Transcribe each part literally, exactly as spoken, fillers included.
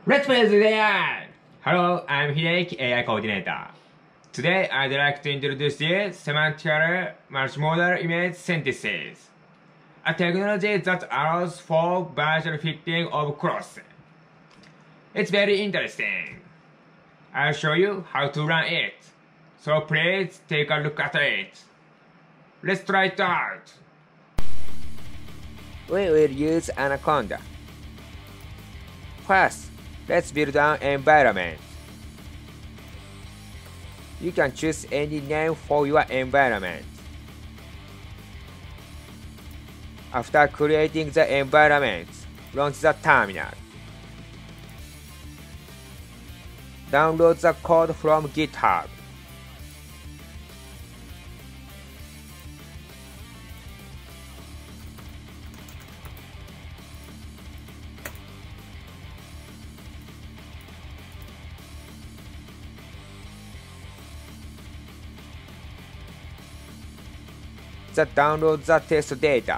Let's play the A I! Hello, I'm Hideki, A I Coordinator. Today, I'd like to introduce you semantically multimodal image synthesis, a technology that allows for virtual fitting of clothes. It's very interesting. I'll show you how to run it, so please take a look at it. Let's try it out. We will use Anaconda. First, let's build an environment. You can choose any name for your environment. After creating the environment, launch the terminal. Download the code from GitHub. Then download the test data.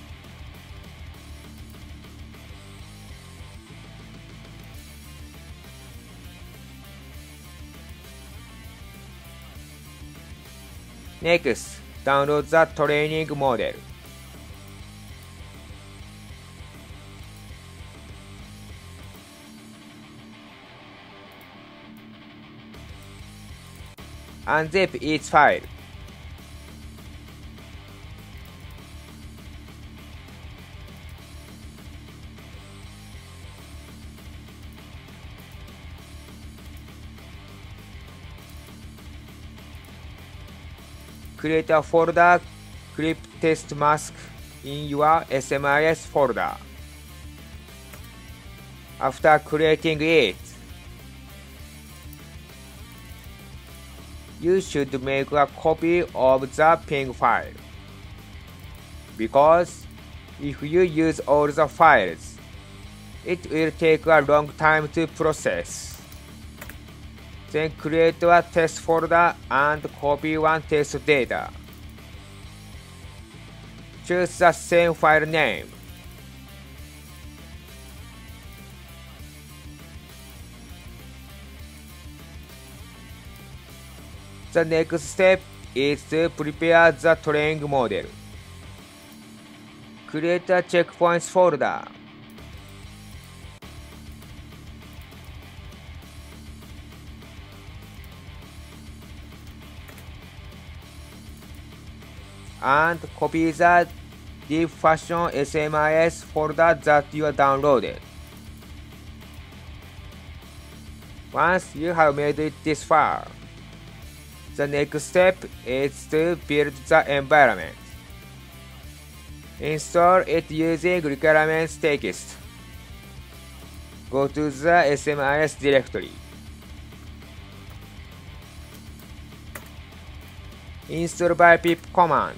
Next, download the training model. Unzip each file. Create a folder clip test mask in your S M I S folder. After creating it, you should make a copy of the ping file, because if you use all the files, it will take a long time to process. Then create a test folder and copy one test data. Choose the same file name. The next step is to prepare the training model. Create a checkpoints folder. And copy the Deep Fashion S M I S folder that you downloaded. Once you have made it this far, the next step is to build the environment. Install it using requirements text. Go to the S M I S directory. Install by pip command.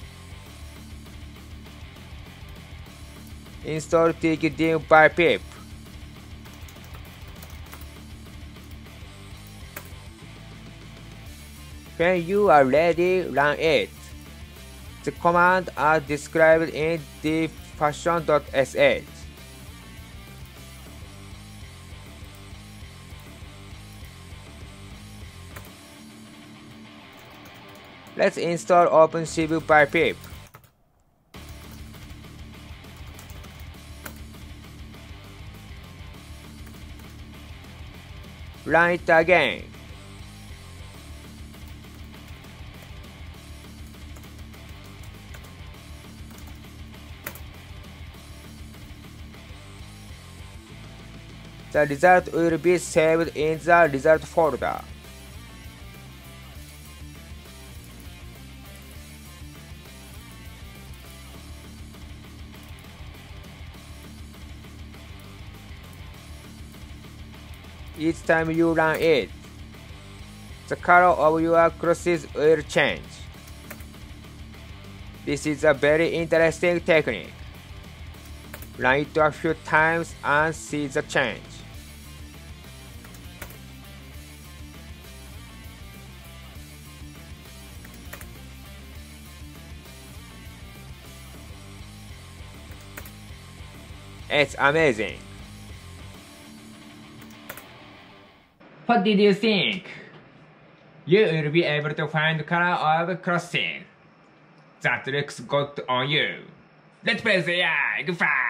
Install tkdim by pip. When you are ready, run it. The commands are described in deepfashion.sh. Let's install OpenShift by pip. Run it again. The result will be saved in the result folder. Each time you run it, the color of your clothes will change. This is a very interesting technique. Run it a few times and see the change. It's amazing. What did you think? You will be able to find the color of clothing that looks good on you. Let's play the egg fight!